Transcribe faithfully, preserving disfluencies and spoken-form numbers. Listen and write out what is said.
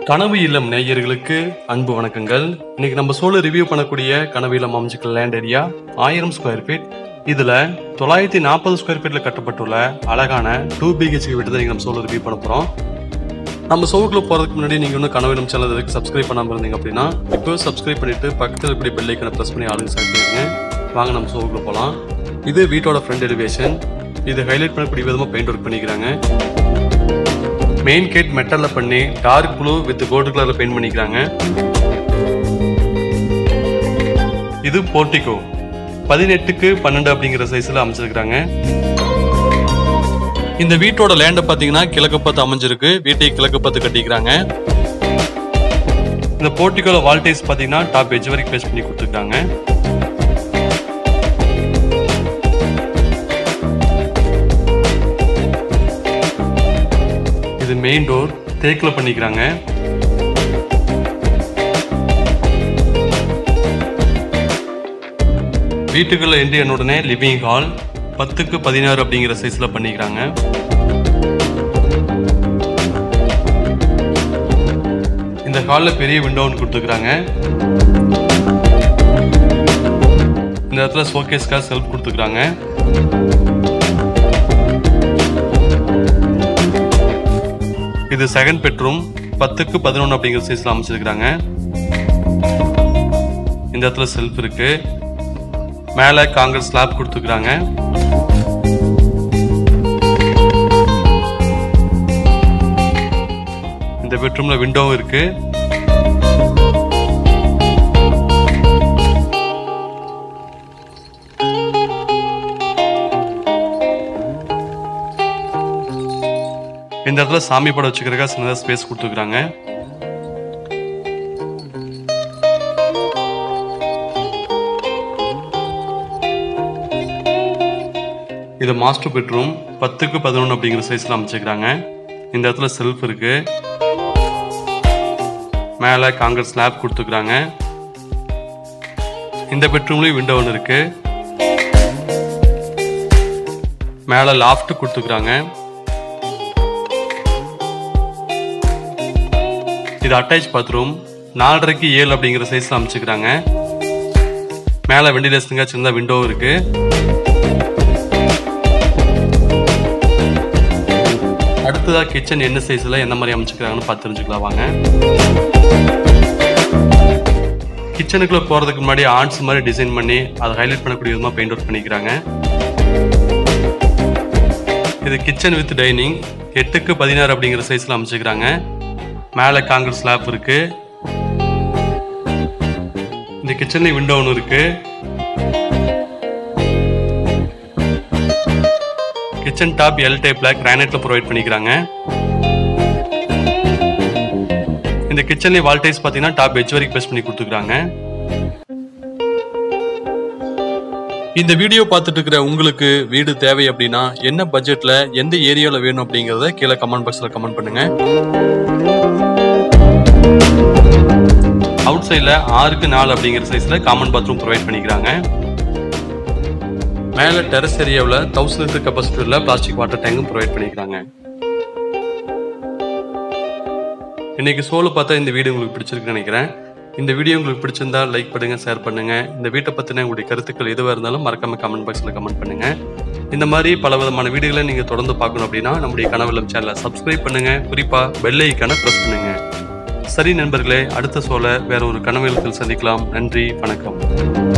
கனவு இல்லம் நேயர்களுக்கு அன்பு வணக்கங்கள். இன்னைக்கு நம்ம சோலோ ரிவ்யூ பண்ணக்கூடிய கனவு இல்லம் அமைஞ்சிக்கல் லேண்ட் ஏரியா ஆயிரம் ஸ்கொயர் ஃபீட். இதுல தொள்ளாயிரத்தி நாற்பது ஸ்கொயர் ஃபீட்ல கட்டப்பட்டுள்ள அழகான டூ பிஹெச்கே வீட்டு தான் நம்ம சோலோ ரிவ்யூ பண்ண போறோம். நம்ம சோலுக்குள்ள போறதுக்கு முன்னாடி நீங்க இன்னும் கனவு இல்லம் சேனல் இதுக்கு சப்ஸ்கிரைப் பண்ணாம இருந்தீங்க அப்படின்னா இப்போ சப்ஸ்கிரைப் பண்ணிட்டு பக்கத்தில் இப்படி பெல் ஐக்கனை பிரஸ் பண்ணி ஆளுங்க சாப்பிடுங்க. வாங்க நம்ம சோலுக்குள்ள போகலாம். இது வீட்டோட ஃப்ரண்ட் எலிவேஷன். இது ஹைலைட் பண்ணக்கூடிய விதமா பெயிண்ட் ஒர்க் பண்ணிக்கிறாங்க. மெயின் கேட் மெட்டல்ல பண்ணி டார்க் ப்ளூ வித் கோல்டு கலர்ல பெயிண்ட் பண்ணிக்கிறாங்க. இது போர்டிகோ பதினெட்டுக்கு பன்னெண்டு அப்படிங்கிற சைஸ்ல அமைச்சிருக்காங்க. இந்த வீட்டோட லேண்ட பாத்தீங்கன்னா கிழக்கு பார்த்து அமைஞ்சிருக்கு. வீட்டை கிழக்கு பார்த்து கட்டிக்கிறாங்க. இந்த போர்டிகோல வால்டேஜ் பாத்தீங்கன்னா டாப் எட்ஜ் வரைக்கும் பேஸ்ட் பண்ணி கொடுத்துருக்காங்க. இது மெயின் டோர் தேக்கில் பண்ணிக்கிறாங்க. வீட்டுக்குள்ள என்ட்ரி ஆன உடனே லிவிங் ஹால் பத்துக்கு பதினாறு அப்படிங்கிற சைஸ்ல பண்ணிக்கிறாங்க. இந்த ஹால்ல பெரிய விண்டோ ஒன்று கொடுத்துக்கிறாங்க. இந்த இடத்துல ஷோகேஸ்க்காக செல்ஃப் கொடுத்துக்கிறாங்க. இது செகண்ட் பெட்ரூம் பத்துக்கு பதினொன்று அப்படிங்கிற சைஸ்ல அமைச்சிருக்காங்க. இந்த இடத்துல செல்ஃப் இருக்கு. மேல காங்கிரஸ் ஸ்லாப் கொடுத்துக்கிறாங்க. இந்த பெட்ரூம்ல விண்டோவும் இருக்கு. இந்த இடத்துல சாமி படம் வச்சுக்கிறதுக்காக சின்னதாக ஸ்பேஸ் கொடுத்துருக்காங்க. இது மாஸ்டர் பெட்ரூம் பத்துக்கு பதினொன்று அப்படிங்கிற சைஸ்ல அமைச்சிருக்காங்க. இந்த இடத்துல செல்ஃப் இருக்கு. மேல காங்கிரஸ் ஸ்லாப் கொடுத்துருக்காங்க. இந்த பெட்ரூம்லயும் விண்டோ ஒன்று இருக்கு. மேல லாஃப்ட் கொடுத்துருக்காங்க. இது அட்டாச் பாத்ரூம் நாலரைக்கு ஏழு அப்படிங்கிற சைஸ்ல அமைச்சுக்கிறாங்க. மேல வெண்டிலேஷனுங்க சின்ன விண்டோ இருக்கு. அடுத்ததா கிச்சன் என்ன சைஸ்ல என்ன மாதிரி அமைச்சுக்கிறாங்கன்னு பார்த்து தெரிஞ்சுக்கலாம் வாங்க. கிச்சனுக்குள்ள போறதுக்கு முன்னாடி ஆர்ட்ஸ் மாதிரி டிசைன் பண்ணி அதை ஹைலைட் பண்ணக்கூடிய விதமா பெயிண்ட் ஒர்க் பண்ணிக்கிறாங்க. இது கிச்சன் வித் டைனிங் எட்டுக்கு பதினாறு அப்படிங்கிற சைஸ்ல அமைச்சுக்கிறாங்க. மேல காங்கிரஸ் ஸ்லாப் இருக்கு. இந்த கிச்சன்ல விண்டோ ஒன்று இருக்கு. கிச்சன் டாப் எல் டைப்ல கிரானைட்ல ப்ரொவைட் பண்ணிக்கிறாங்க. இந்த கிச்சன்ல வால்டேஜ் பாத்தீங்கன்னா டாப் எட்ஜ் வரைக்கும் பேஸ்ட் பண்ணி கொடுத்துருக்காங்க. இந்த வீடியோ பார்த்துட்டு இருக்கிற உங்களுக்கு வீடு தேவை அப்படின்னா என்ன பட்ஜெட்ல எந்த ஏரியாவில் வேணும் அப்படிங்கறத கீழே கமெண்ட் பாக்ஸ்ல கமெண்ட் பண்ணுங்க. அவுட் சைட்ல ஆறுக்கு நாலு அப்படிங்கிற சைஸ்ல காமன் பாத்ரூம் ப்ரொவைட் பண்ணிக்கிறாங்க. மேல டெரஸ் ஏரியாவில் தௌசண்ட் லிட்டர் கெப்பாசிட்டி உள்ள பிளாஸ்டிக் வாட்டர் டேங்கும் ப்ரொவைட் பண்ணிக்கிறாங்க. இன்னைக்கு சோலோ பார்த்தா இந்த வீடியோ உங்களுக்கு பிடிச்சிருக்குன்னு நினைக்கிறேன். இந்த வீடியோ உங்களுக்கு பிடிச்சிருந்தா லைக் பண்ணுங்க, ஷேர் பண்ணுங்க. இந்த வீட்டை பத்தின உங்களுடைய கருத்துக்கள் எதுவாக இருந்தாலும் மறக்காம கமெண்ட் பாக்ஸ்ல கமெண்ட் பண்ணுங்க. இந்த மாதிரி பல விதமான வீடியோகளை நீங்க தொடர்ந்து பார்க்கணும் அப்படின்னா நம்முடைய கனவு இல்லம் சேனலை சப்ஸ்கிரைப் பண்ணுங்க. குறிப்பா பெல் ஐக்கானை பிரஸ் பண்ணுங்க. சரி நண்பர்களே, அடுத்த சோல வேற ஒரு கனவு இல்லத்தில் சந்திக்கலாம். நன்றி, வணக்கம்.